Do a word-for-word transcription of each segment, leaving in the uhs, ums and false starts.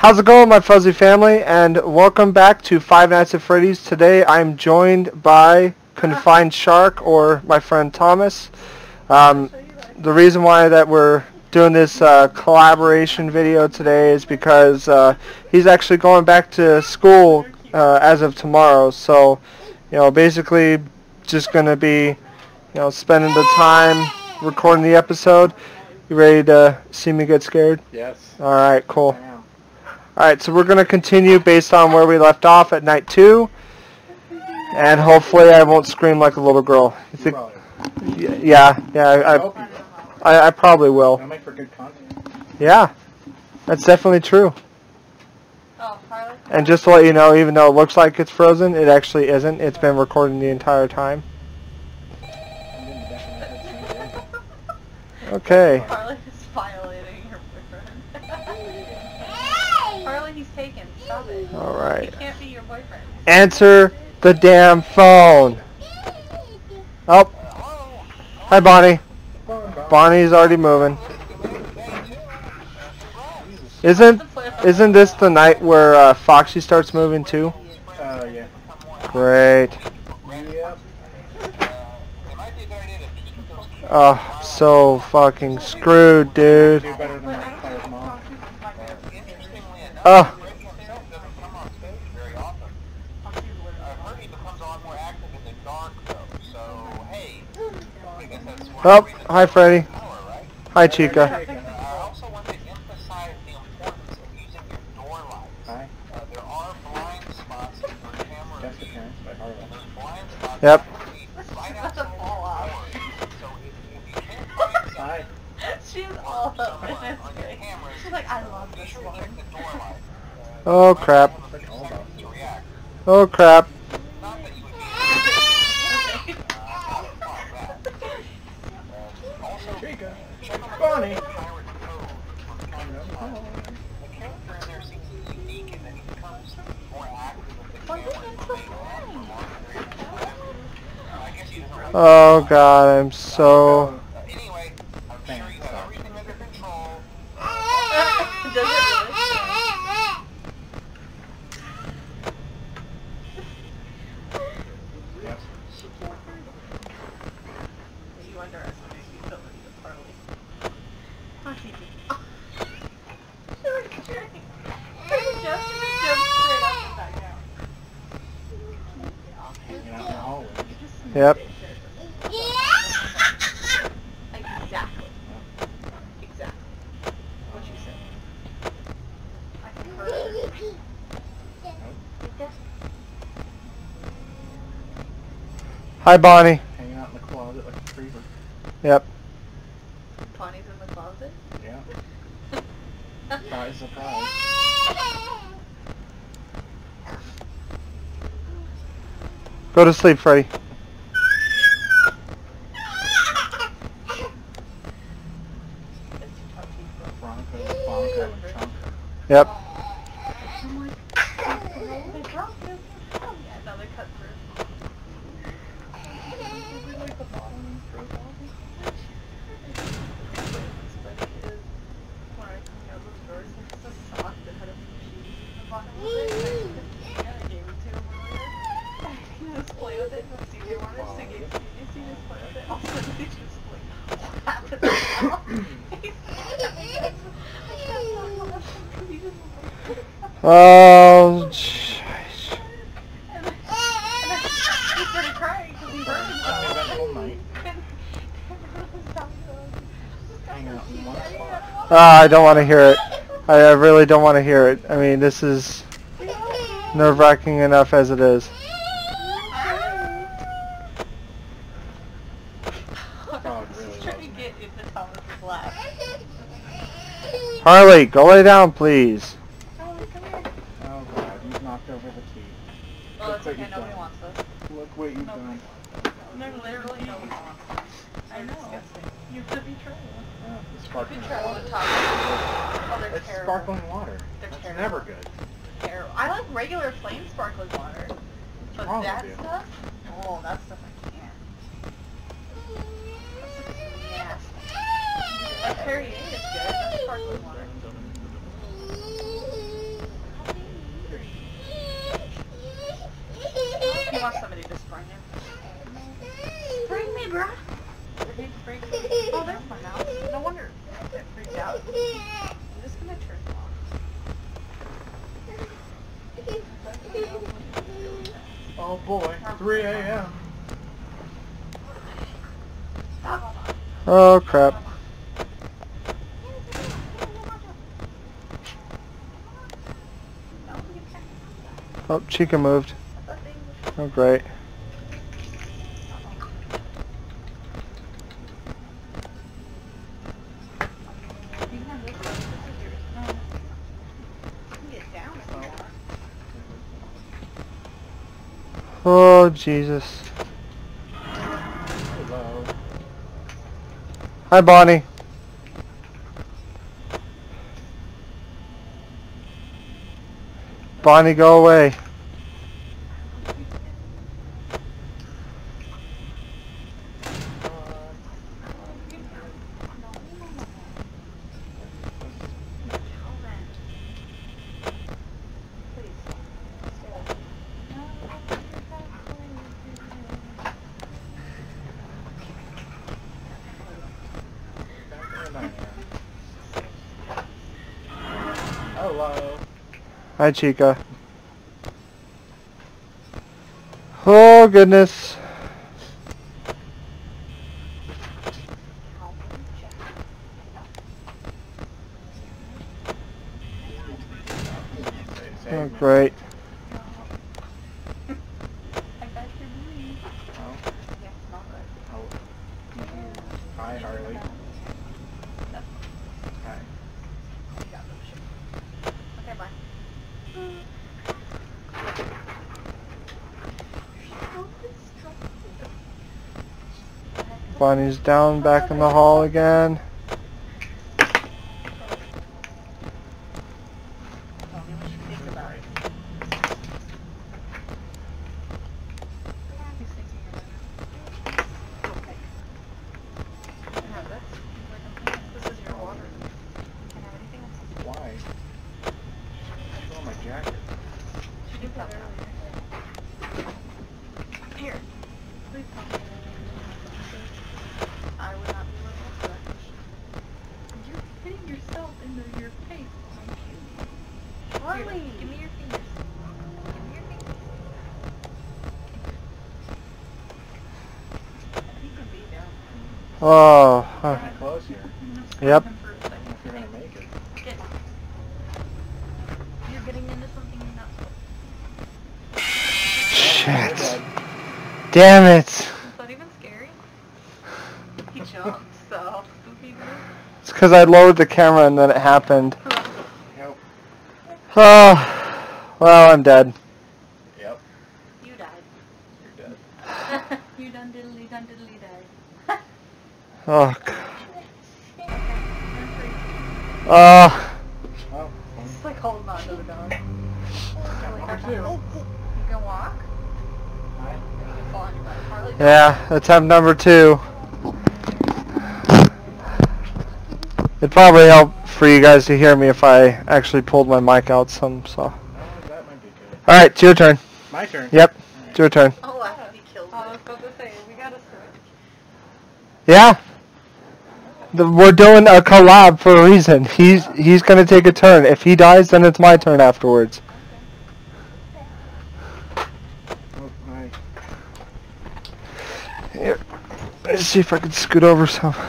How's it going, my fuzzy family, and welcome back to Five Nights at Freddy's. Today I'm joined by Confinedshark, or my friend Thomas. Um, the reason why that we're doing this uh, collaboration video today is because uh, he's actually going back to school uh, as of tomorrow. So, you know, basically just going to be, you know, spending the time recording the episode. You ready to see me get scared? Yes. All right, cool. Alright, so we're going to continue based on where we left off at night two. And hopefully I won't scream like a little girl. You think? Yeah, yeah, I, I, I, I probably will. That'll make for good content. Yeah, that's definitely true. Oh, Harley? And just to let you know, even though it looks like it's frozen, it actually isn't. It's been recording the entire time. Okay. Harley is violating her boyfriend. Harley, he's taken. Stop it. Alright. He can't be your boyfriend. Answer the damn phone. Oh. Hi, Bonnie. Bonnie's already moving. Isn't isn't this the night where uh, Foxy starts moving too? Uh, yeah. Great. Yep. Oh, so fucking screwed, dude. Do better than my player's mom. Oh. Oh, hi Freddy. Hi Chica. Hi. That's the parents by Harley. Yep. Hi. She's all up in this thing. She's like, I love this one. Oh crap. That's all about you. Oh crap. Chica. Bonnie. Oh god, I'm so... Does it really? Yes. You underestimate the ability of Harley. Oh, she did. Oh. She was kidding. She just jumped straight up and back down. Hanging out in the hallway. Yep. Exactly. Exactly. What you said. I concur. Hi Bonnie. Hanging out in the closet like a creeper. Yep. Bonnie's in the closet? Yeah. Surprise, surprise. Go to sleep, Freddy. Bronco, Bronco, and Chunk. Yep. They dropped it. Yeah, no, they cut through. Like the bottom through But it is when I come out those doors, it's a sock that had a sheet in the bottom of it. And I gave it to him earlier. He was playing with it, and C J wanted to get C J to play with it. All of a sudden, he just like, what happened to him? Oh, jeez. And then, and then he started crying because he hurt himself. Uneventful night. Hang out in one spot. Ah, I don't want to hear it. I, I really don't want to hear it. I mean, this is nerve-wracking enough as it is. Oh, really He's trying to get into Thomas's lap. Harley, go lay down, please. Oh god, you've knocked over the key. Oh, Look it's what okay, you've nobody done. wants this. Look what you've done. No, literally nobody wants this. I know. Disgusting. You could be trying. Oh, the You sparkling could try on water. the top. Oh, they're It's terrible. sparkling water. They're That's terrible. never good. Terrible. I like regular plain sparkling water. But wrong that with you? stuff? Oh, that stuff I can't. That stuff is nasty. Like Perrier is good. That's sparkling water. Oh boy, three A M Oh crap. Oh, Chica moved. Oh great. Oh Jesus. Hello. Hi Bonnie. Bonnie, go away. Hello. Hi Chica. Oh goodness. Oh great. Hi, Harley. Hi. Okay, bye. Bonnie's down back in the hall again. Why? Throw my jacket. Here. Please tell me. I would not be looking for that question. You're hitting yourself in the, your face. Harley! Give me your fingers. Give me your fingers. He can be down. Oh. Huh. Pretty close here. Yep. If you're gonna make it. Get. You're getting into something you're not supposed Shit. Dead. Damn it. to. Is that even scary? He jumped, so spooky dude. It's because I lowered the camera and then it happened. Yep. Oh. Well, I'm dead. Yep. You died. You're dead. You done diddly done diddly died. Oh. God. Okay, Oh. Oh. it's like holding on to the dog. Number two. You can walk? Hi. You can fall on your butt. Harley, Yeah, attempt number two. It'd probably help for you guys to hear me if I actually pulled my mic out some, so. Oh, that might be good. Alright, it's your turn. My turn. Yep, it's your turn. Oh, after he kills it. I was about to say, we gotta switch. Yeah. The, we're doing a collab for a reason. He's he's gonna take a turn. If he dies, then it's my turn afterwards. Oh, hi. Here. Let's see if I can scoot over some. A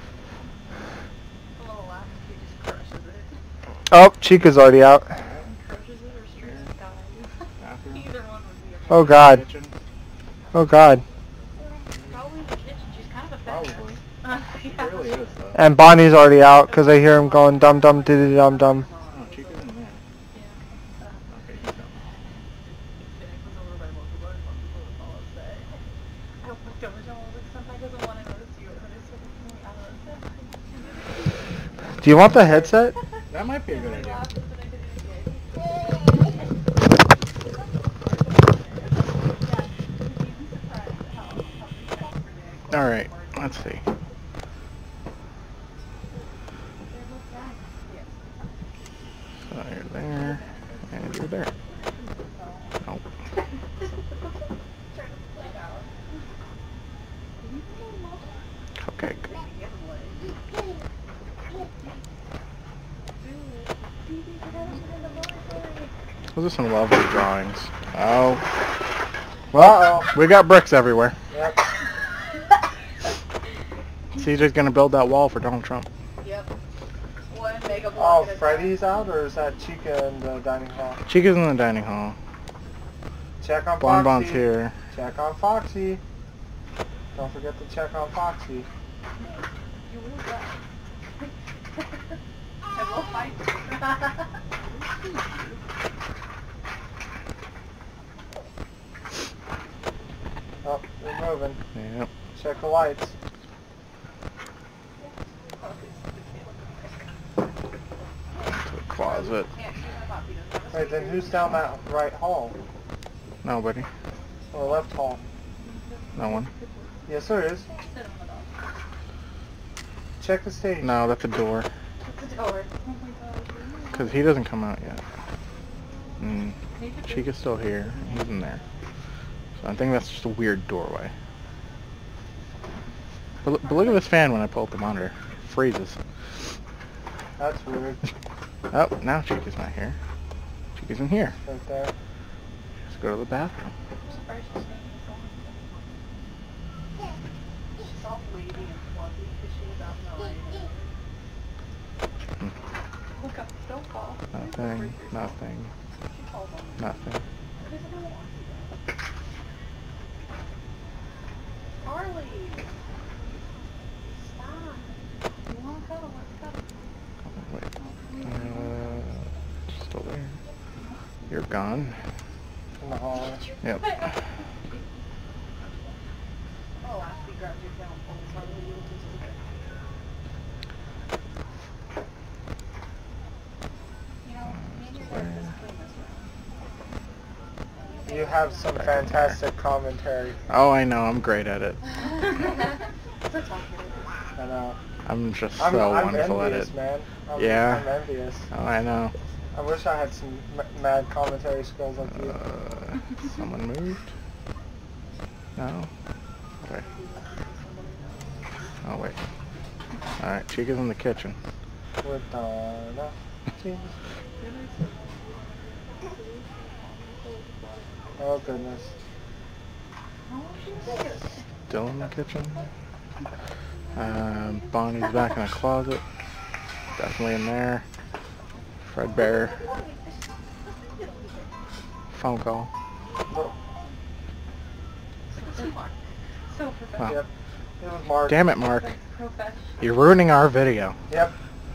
little laugh if he just crushes it. Oh, Chica's already out. Crushes it or straight up dies. Bathroom. Either one would be Oh God. Kitchen. Oh God. Probably the kitchen. She's kind of a Probably. Uh, It yeah. really is, though. And Bonnie's already out because I hear him going dum dum diddy dum dum. Oh, Chica's in there. Yeah. Okay, he's done. It was over by multiple other people, that's all I'll say. I looked over to him, like, somebody doesn't want to notice you, and it's like, I don't know. Do you want the headset? That might be a good We idea. laughed, and then I did it again. Alright, let's see. So you're there, and you're there. Oh. Cupcake. Those are some lovely drawings. Oh. Well, we got bricks everywhere. Yep. C J's gonna build that wall for Donald Trump. Yep. One mega Oh, block at a Freddy's time. out, or is that Chica in the dining hall? Chica's in the dining hall. Check on Bon Foxy. Bon's here. Check on Foxy. Don't forget to check on Foxy. You will die. I will fight you. Oh, they're moving. Yep. Check the lights. To the closet. Wait, then who's down that right hall? Nobody. Or left hall? No one. Yes, there is. Check the stage. No, that's a door. It's a door. Oh my god. Because he doesn't come out yet. Mm. Chica's still here. He's in there. So I think that's just a weird doorway. But, look- but look at this fan when I pull up the monitor. It freezes. That's weird. Oh, now Chica's not here. Chica's in here. Right there. Let's go to the bathroom. I'm surprised she's staying so long. She's all wavy and fluffy because she was out in the light. Look up, don't fall. Nothing. Nothing. She falls on me. Nothing. Because I don't want to. Harley! Stop. You want to cuddle? Let's cuddle. Wait. Uh, still there. You're gone. In the hallway. Yep. Oh, Lassie grabbed your tail and pulled some of the wheels into the You know, maybe you're going to clean this room. You have some fantastic commentary. Oh, I know. I'm great at it. So talk I know. I'm just I'm, so I'm wonderful at envious, it. man. I'm, Yeah. I'm envious. Oh, I know. I wish I had some m mad commentary skills like you. Uh, someone moved? No? Okay. Oh, wait. Alright, Chica's in the kitchen. With Donna. Oh, goodness. Still in the kitchen. Um, Bonnie's back in the closet. Definitely in there. Fred Bear. Phone call. Oh, So professional. yep. It was Mark. Damn it, Mark. Professional. You're ruining our video. Yep.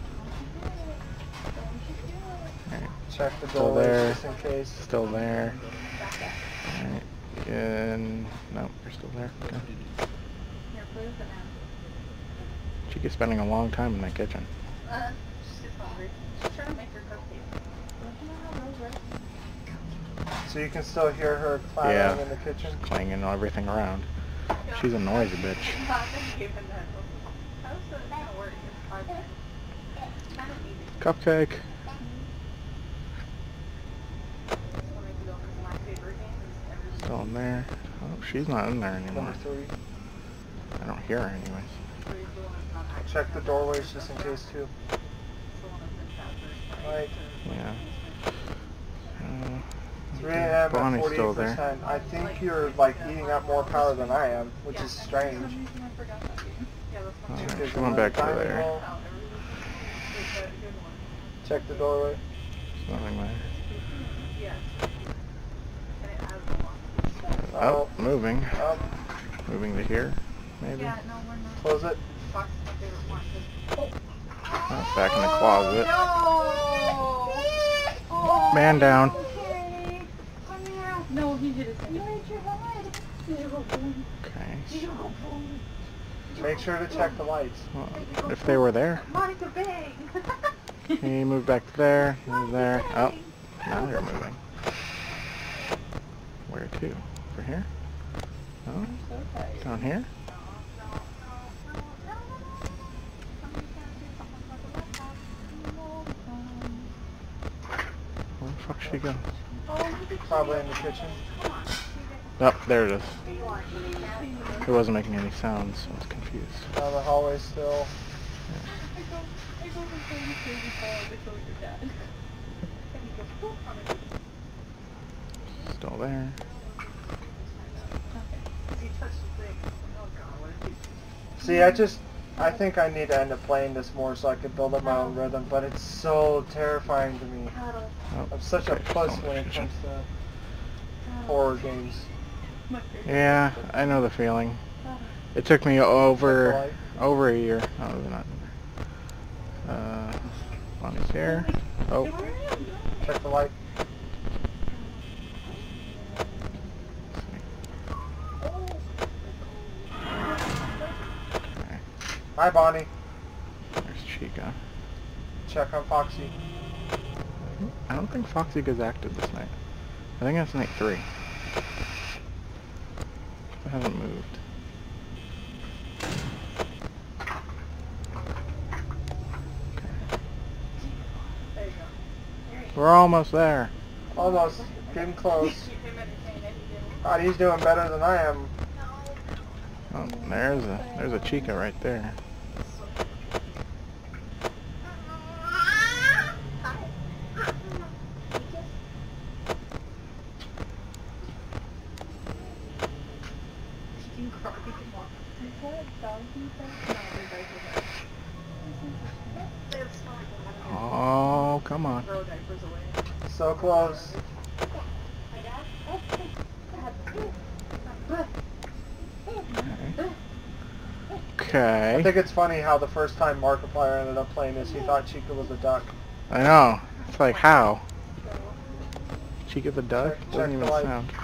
Alright, Check the Still doorway there. just in case. still there. Alright, and... No, you're still there. Okay. Here, close it now. Chica's spending a long time in that kitchen. Uh, she's just hungry. She's trying to make her cupcakes. So you can still hear her clattering Yeah. in the kitchen. Clanging everything around. She's a noisy bitch. How's that gonna work? It's five minutes. It's kind of easy. Cupcake. Still in there. Oh, she's not in there anymore. Number three. I don't hear her anyways. Check the doorways just in case too. Like Yeah. Uh, three A M at Bonnie's forty-eight still there. percent. I think you're like eating up more power than I am, which is strange. Alright, Chica's she in went the back to dining there. hall. Check the doorway. Nothing there. Oh, Oh, moving. oh, Moving to here, maybe. Yeah, no, we're not. close it. Fox is my favorite one. Oh, back in the closet. No! Oh, Man down. okay. No, he hit his head. You hit your head. Okay. Make sure to check the lights. Well, if they were there. Monica Bang! He moved back to there. He moved there. Oh, now you're moving. Where to? Over here? No? Down here? Where the fuck should she go? Probably in the kitchen. Oh, there it is. It wasn't making any sounds, so I was confused. Down the hallway still. Still there. See, I just, I think I need to end up playing this more so I can build up my own rhythm, but it's so terrifying to me. Oh, I'm such a okay, puss so when it kitchen. comes to horror games. Yeah, I know the feeling. It took me over over a year. Oh, they're not. Uh, Bonnie's here. Oh, Check the light. Hi, Bonnie. there's Chica. Check on Foxy. I don't think Foxy gets active this night. I think that's night three. It hasn't moved. There you go. We're almost there. Almost. Getting close. God, he's doing better than I am. Oh, there's a there's a Chica right there. Oh, come on. So close. Okay. I think it's funny how the first time Markiplier ended up playing this, he thought Chica was a duck. I know. It's like, how? Chica the duck? Check- Doesn't check even the light. sound.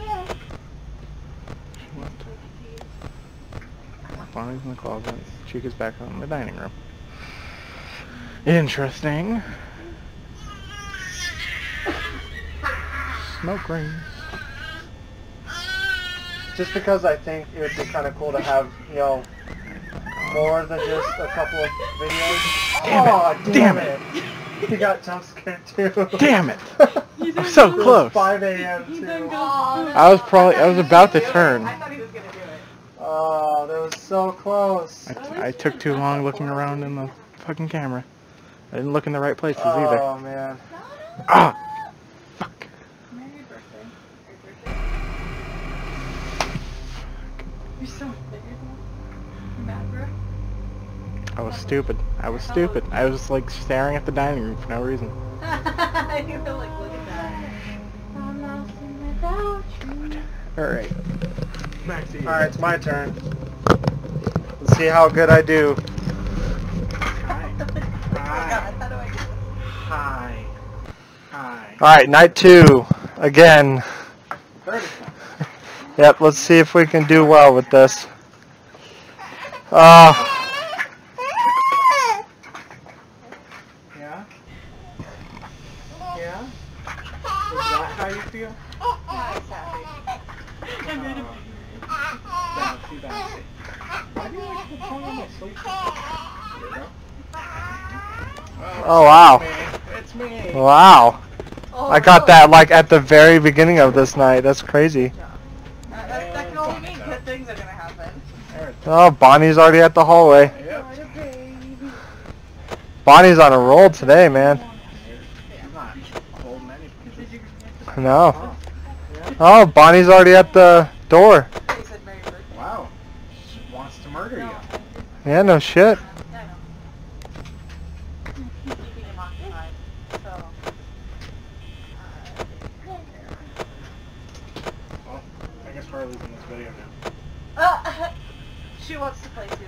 What? Bonnie's in the closet. Chica's back in the dining room. Interesting. Smoke rings. Just because I think it would be kind of cool to have, you know, more than just a couple of videos. Damn it! Oh, damn, Damn it! He got jump scared too. Damn it! I'm so It was close. five A M too. I was probably, I was about to turn. I thought he was gonna do it. Oh, that was so close. I, I took too long looking around in the fucking camera. I didn't look in the right places either. Oh man. Ah! Fuck. Merry birthday. Merry birthday. You're so big. Mad, bro. I was stupid. I was stupid. I was like staring at the dining room for no reason. You feel like, look at that. I'm lost in without you. Alright. Back to you. Alright, it's my turn. Let's see how good I do. Hi. Oh God, how do I do this? Hi. Hi. Alright, night two. Again. thirty. Yep, let's see if we can do well with this. Uh, Yeah? Yeah? Is that how you feel? Nice, happy. I made a Bouncy, bouncy. Why do you like to pull on my sleeve? Here we go. oh wow. It's me. It's me. Wow. Oh, I got no. that like at the very beginning of this night. That's crazy. That, that, that can only mean good things are gonna happen. There it Oh, Bonnie's already at the hallway. is. Yep. What a baby. Bonnie's on a roll today, man. I'm not holding anything. Did you No. Oh, yeah. Oh, Bonnie's already at the door. They said Merry birthday. Wow. She wants to murder you. Yeah, no shit. Yeah, I know. Keep keeping him occupied. So. Well, I guess Harley's in this video now. Uh, she wants to play too.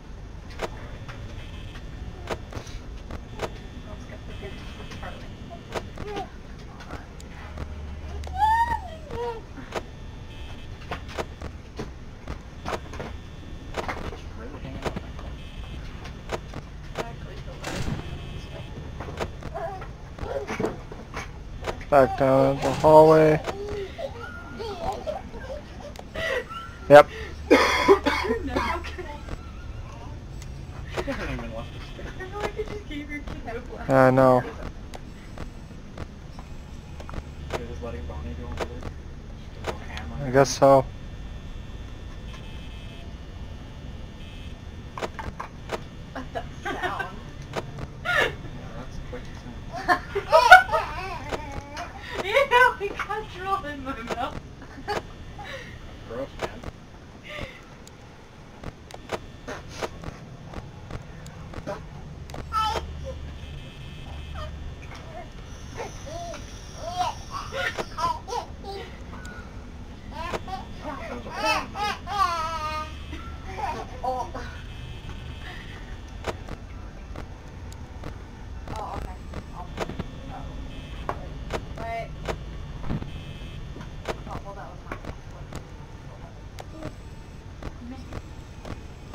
Let's get the good Harley. She's really hanging out my clothes. Exactly. Back down the hallway. Yep. She hasn't even left the space. I feel like I just gave your kid a blast. I know. You're just letting Bonnie go over there? Just go ham on I her? guess so. What the sound? Yeah, that's quick sound. Ew, we got drool in my mouth. Gross, man.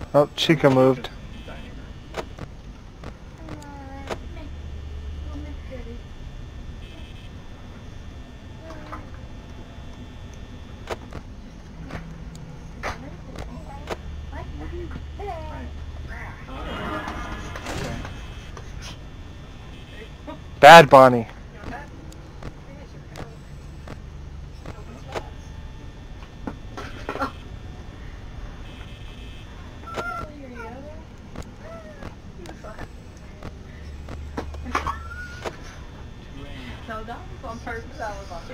Oh, Chica moved. Bad Bonnie. No, that was on purpose. That was on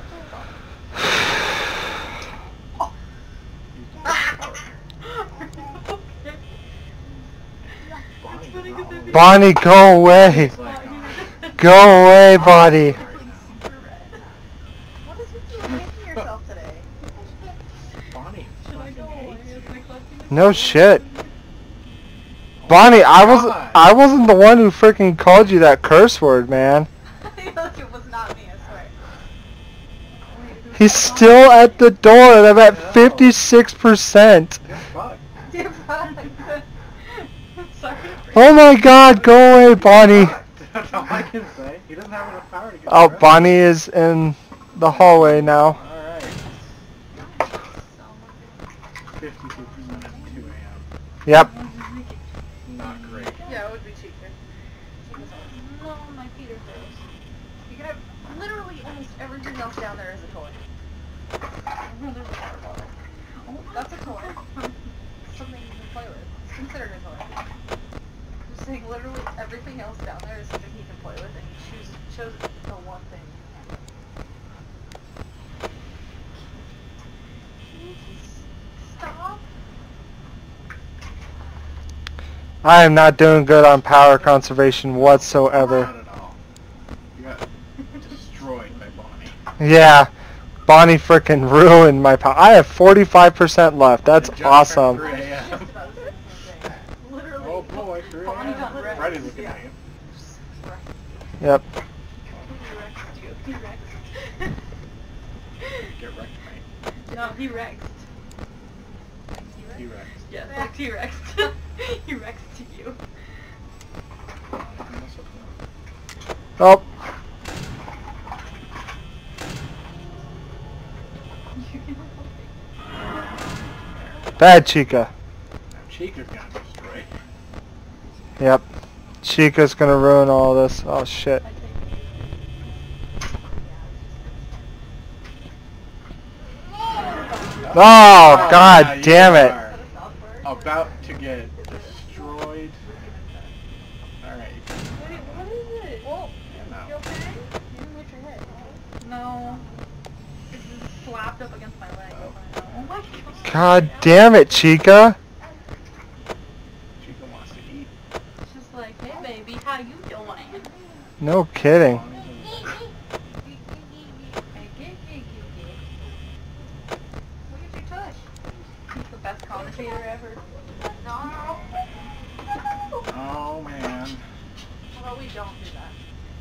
purpose. Bonnie, go away. Go away, Bonnie. What is with you making yourself today? Bonnie. Should I go away? Is my collecting a No shit. Bonnie, I was I wasn't the one who freaking called you that curse word, man. Look, it was not me, I swear. He's still at the door and I'm at fifty-six percent. You're fine. Sorry. Oh my god, go away, Bonnie. That's all I can say. He doesn't have enough power to get Oh, the rest. Bonnie is in the hallway now. Alright. fifty-two percent at two A M Yep. Not great. Yeah, it would be cheaper. No, my feet are gross. You can have literally almost everything else down there is a toy. Oh, there's a water bottle. Oh, that's a toy. Something you can play with. It's considered a toy. I'm saying literally everything else down there is something he can play with, and he chooses chose the one thing he can't. Stop. I am not doing good on power conservation whatsoever. Not at all. You got destroyed by Bonnie. Yeah. Bonnie frickin' ruined my power. I have forty-five percent left. That's It just awesome. turned three A M Just about the same thing. Literally. Oh boy, three A Bonnie got M wrecked. Freddy's looking Yeah. at you. Yep. He wrecked you. He wrecked. Get wrecked, mate. No, he wrecked. T-Rex. Yes, like T-Rex. He wrecks to you. Oh. Bad Chica. Chica's gonna destroy. Yep. Chica's gonna ruin all this. Oh shit. Oh, god damn it. are About to get destroyed. Alright. Wait, what is it? Whoa. Yeah, You no. okay? You didn't hit your head. No. It's just slapped up against my leg. Oh my god. God damn it, Chica. Chica wants to eat. It's just like, hey baby, how you doing? No kidding. Look at your tush. He's the best commentator ever. No. Oh man. Well, we don't do that.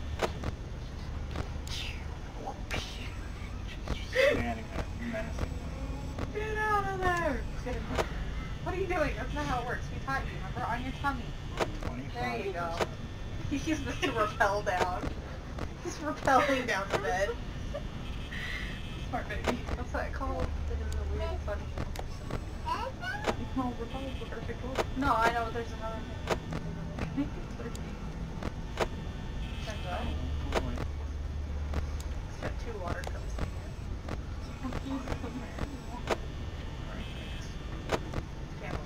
She's standing there menacingly. Get out of there! What are you doing? That's not how it works. We taught you, remember? On your tummy. There you go. He's supposed to rappel down. He's rappelling down the bed. Smart baby. What's that called? It is a weird, funny. No, rappel's the perfect one. No, I know, there's another thing. Turns out. It's got two water cups in here. Camel.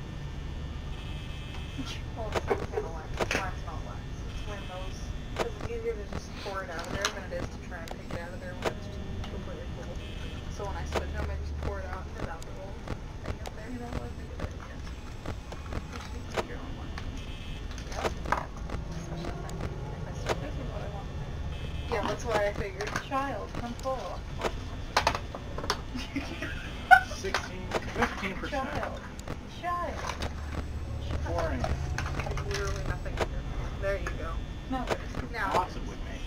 Well, it's not camel wax. Wax, not wax. It's when those, because it's easier to just pour it out of there than it is to try and pick it out of there when it's just completely full. So when I switch them, I just pour it out and out the whole thing up there. You know what I think of it? Yeah. Take your own one. Yep. Especially if I, if I start this is what I want to do. Yeah, that's why I figured. Child, come forward. sixteen, fifteen percent. Child. Child. Pouring. Literally nothing in here. There you go. No, Could now. possibly make.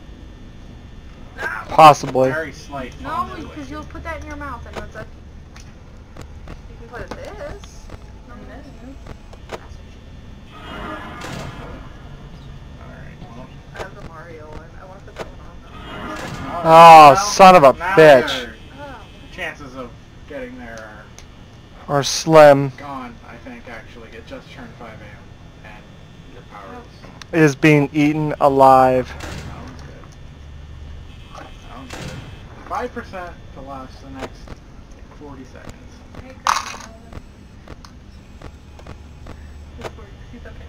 Possibly. Very slight. No, fondue because with you'll it. put that in your mouth and it's like... You can put it this. And this. I have the Mario one. I want to put that one on though. Oh, Well, son of a now bitch. your chances of getting there Or slim. are gone, I think, actually. It just turned five A M and your power Is being eaten alive. sounds good. Sounds good. five percent to last the next forty seconds. Hey, Chris, this works. He's okay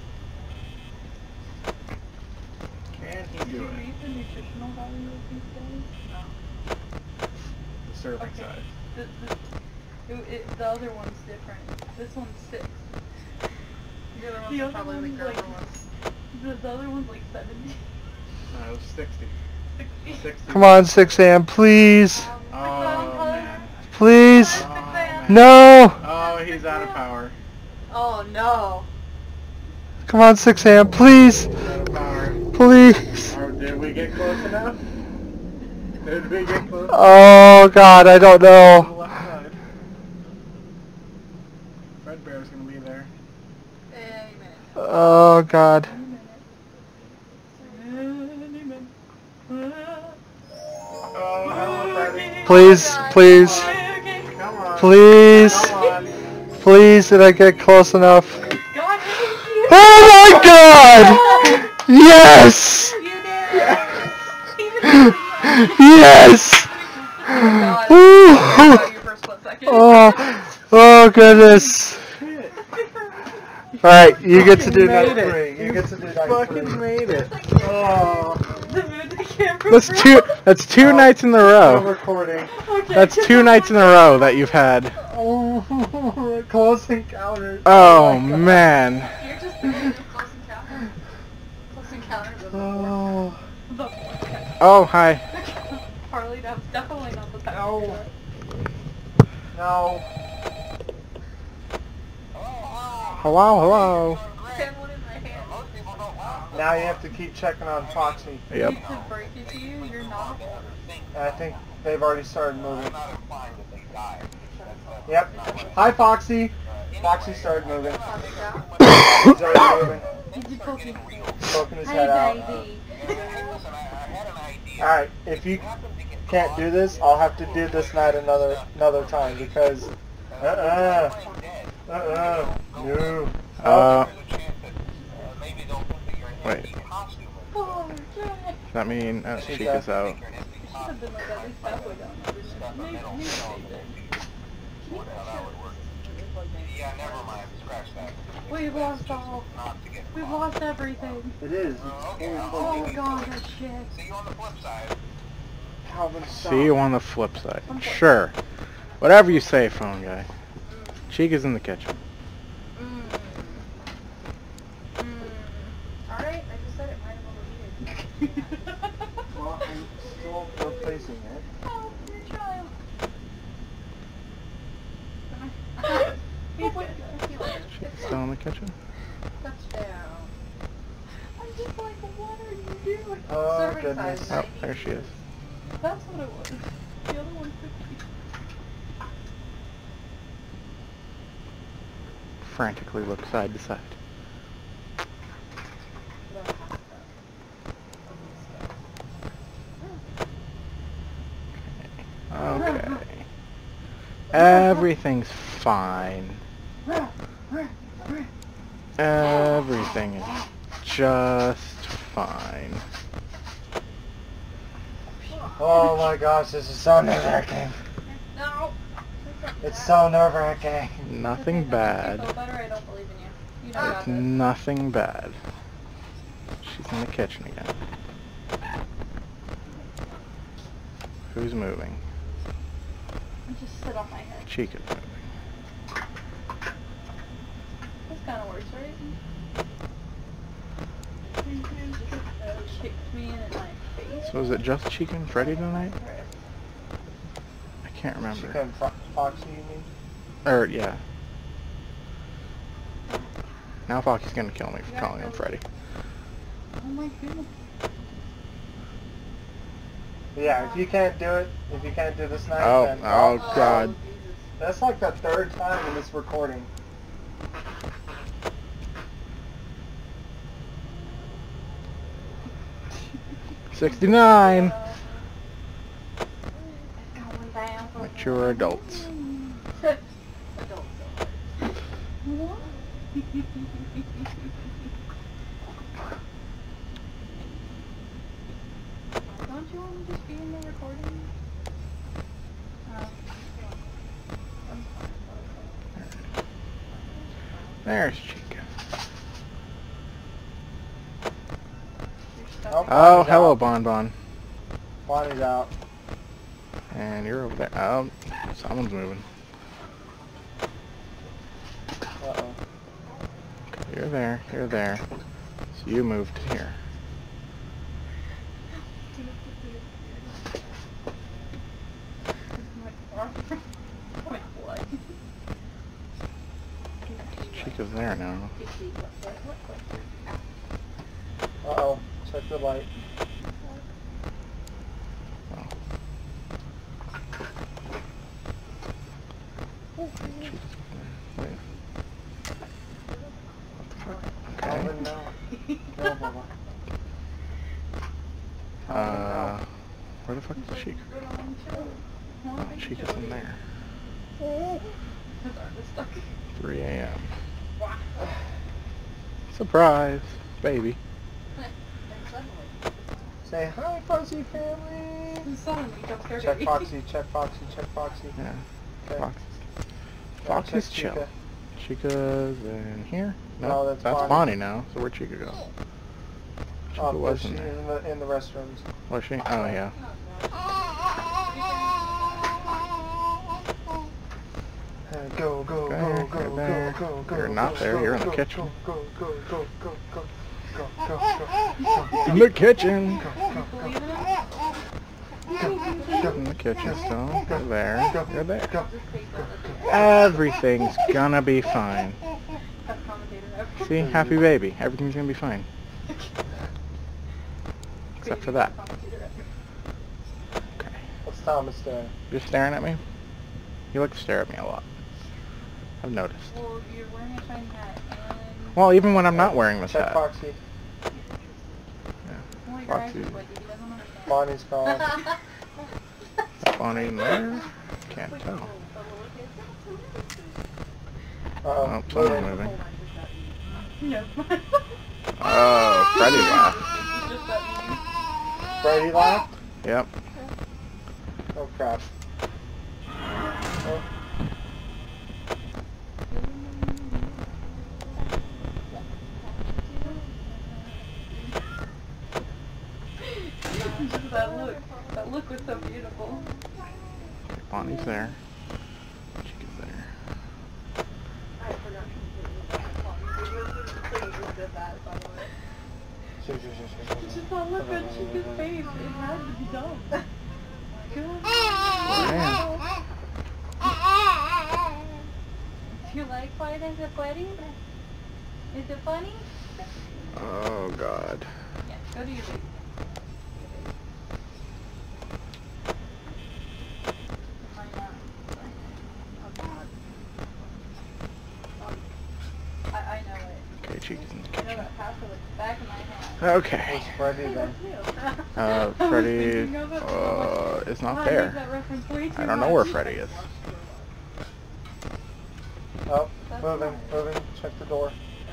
with this. Can he Did do you it? read the nutritional value of these things? No. The serving Okay. size. The, the, it, it, the other one's different. This one's six. The other one's The other probably one's the grandma like- ones. The, the other one's like seventy. No, it was sixty. sixty. sixty. Come on, six A M, please. Um, Oh, man. Please. Oh, man. No. Oh, he's out of power. Oh no. Come on, six A M, please. He's out of power. Please. Or did we get close enough? Did we get close? Oh, God, I don't On the know. left side. Fredbear's gonna be there. Any minute. Oh, God. Any minute. Oh, hello, Freddy. Please, please, Come on. please, Come on. please, did I get close enough? God, thank you. Oh, my God! Yes! You did it. Yes! God. Woo! I forgot you for a split second. Oh, oh, goodness. Alright, you get to do Made night it. three. You get to do night Fucking three. made it. Oh. The mood the camera. That's two. That's two Oh. nights in a Still row. recording. Okay. That's two nights in a row that you've had. Oh, close encounters. Oh my God. man. You're just doing close encounter. Close encounters of the Oh. the fourth. Oh hi. Harley, that was definitely not the best. No. No. Hello, hello. I had one in my hand. Now you have to keep checking on Foxy. I Yep. need to break it to you. You're not. And I think they've already started moving. Yep. Hi, Foxy. Foxy started moving. He's already moving. Did you poke him? Poking his Hi, head out. baby. Alright, if you can't do this, I'll have to do this night another another time because uh-uh. Uh-uh. No. Uh. Wait. Oh, Jack. Does that mean uh, She's Chica's out? Should have been like at least halfway down. Maybe, maybe they did. We've lost all. We've lost everything. It is. Oh god, that shit. Calvin, stop. See you on the flip side. Sure. Whatever you say, phone guy. Chica's in the kitchen. Mm. Mm. Alright, I just said it might have overheated. Well, I'm still replacing it. Oh, your child. He's like, Chica's still in the kitchen? touchdown. I'm just like, what are you doing? Oh, Serving goodness. size Oh, there she is. That's what it was. The other one's fifty. Frantically look side to side. Okay. Everything's fine. Everything is just fine. Oh my gosh, this is so nerve-wracking. No. It's so nerve-wracking. Nothing You bad. feel better? I don't believe in you. You know about It's this. nothing bad. She's in the kitchen again. Who's moving? Just sit on my head. Chica's moving. This kind of works, right? Kicked me in my face. So is it just Chica and Freddy tonight? I can't She remember. couldn't Fo- Foxy, you mean? Or, yeah. Now Foxy's gonna kill me for calling him Freddy. Oh my goodness. Yeah, if you can't do it, if you can't do this night, Oh, then oh god. that's like the third time in this recording. sixty-nine. Uh, going down for Mature adults. adults. What? Don't you want to just be in the recording? Uh, I'm fine. There's Chica. Oh, Oh, Bonnie's hello, out. Bon Bon. Bonnie's out. And you're over there. Oh, someone's moving. Uh-oh. Okay, you're there. You're there. So you moved here. Chica's there now. Uh-oh. Check the light. Oh. Chica's wait. Okay. Alvin, no. No, Mama. Uh, where the fuck is Chica? Oh, Chica's in there. three A M Surprise, baby. Say hi, Foxy family. Suddenly, jump scared Check at me. Foxy, check Foxy, check Foxy. Yeah. Okay. Fox. Now Fox check is chill. Chica. Chica's in here? No, No, that's that's Bonnie. Bonnie now. So where'd Chica go? Chica Oh, was she's in there. in the, in the restrooms. Was she? Oh, yeah. Uh, go, go, Okay, go, you're go, there. go, go, go. You're not go, there, go, you're in the go, kitchen. Go, go, go, go, go, go, go, go, go, go. In the kitchen! Go, go, go, In the kitchen still. You're there. go, You're there. go, go. Everything's gonna be fine. Best commentator ever. See? Happy baby. Everything's gonna be fine. Except for that. Okay. What's Thomas doing? You're staring at me? You like to stare at me a lot. I've noticed. Well, you're wearing a shiny hat and... Well, even when I'm not wearing this Check hat. Foxy. Well, your Foxy. eyes are like, he doesn't understand. Bonnie's calling. Bonnie in there? Can't tell. Uh-oh. Oh, someone's Moving. moving. No. Oh, Freddy laughed. Just that Freddy laughed? Yep. Oh, crap. Oh. Just that look. That look was so beautiful. Okay, Bonnie's there. Chica's there. I forgot Sure, sure, sure, sure, sure. Just that look on Chica's face. It had to be done. Yeah. Do you like Fight Is It Funny? Is it funny? Oh, God. Yeah, go to your baby. I, I know it. Okay, Chica's in the I know kitchen. that password like the back of my hand. Okay. Where's Freddy then? Uh, Freddy uh, is not there. I don't know where Freddy is. Oh, moving, moving. Check the door.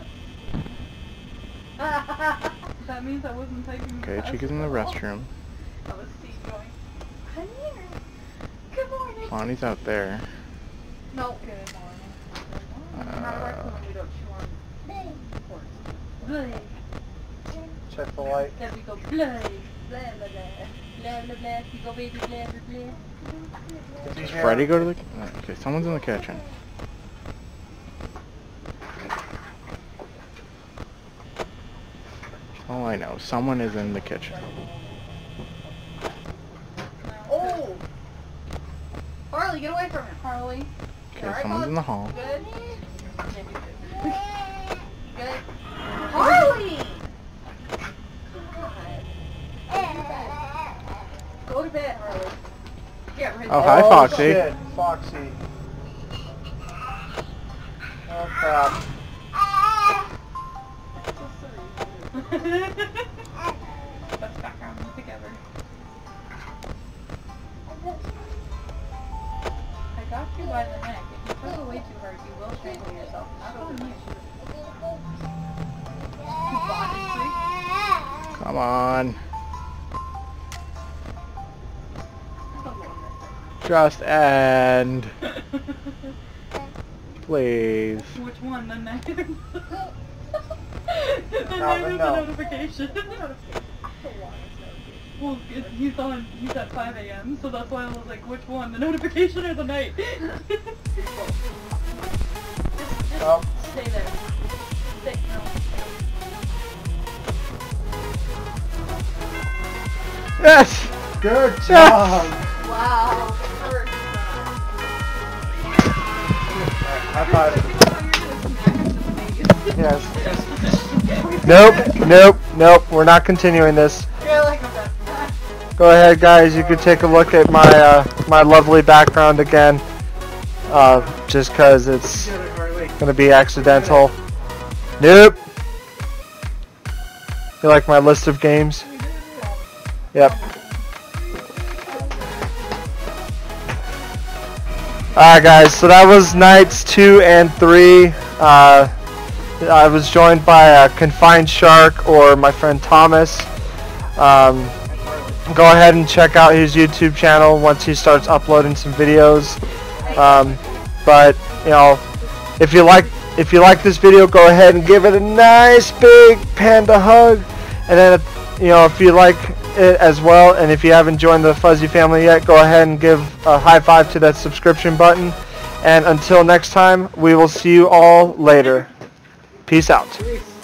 That means I wasn't typing. Okay, Chica's in the restroom. I was Steve going, come here. Good morning. Bonnie's out there. No. Good morning. I'm not a raccoon, we don't chew on cords. Check the light. Then we go blah, blah, blah, blah, blah, blah, blah, we go baby, blah, blah, blah. Did you Does hear Freddy him? go to the... Okay, someone's in the kitchen. All I know, someone is in the kitchen. Oh! Harley, get away from him. Harley. Okay, someone's in the hall. Good? Good? Harley! Go to bed, Harley. Get ready. Oh, hi, Oh, Foxy. shit, Foxy. Oh, crap. Let's back on together. you by the neck. If you pull away too hard, you will strangle yourself. Not on you. Come on. Just end. Please. Which one? The neck? The No, name of no. the notification. Well, it, he's on, he's at five A M, so that's why I was like, which one? The notification or the night? just just Oh. stay there. Stay, no. Yes! Good job. Wow. First. High five. Yes. Yes. Nope, nope, nope. We're not continuing this. You're like a best. Go ahead, guys. You can take a look at my uh, my lovely background again, uh, just because it's gonna be accidental. Nope. You like my list of games? Yep. Alright, guys. So that was nights two and three. Uh, I was joined by uh, Confinedshark or my friend Thomas. Um, Go ahead and check out his YouTube channel once he starts uploading some videos. Um, but you know, if you like if you like this video, go ahead and give it a nice big panda hug. And then, you know, if you like it as well, and if you haven't joined the Fuzzy family yet, go ahead and give a high five to that subscription button. And until next time, we will see you all later. Peace out.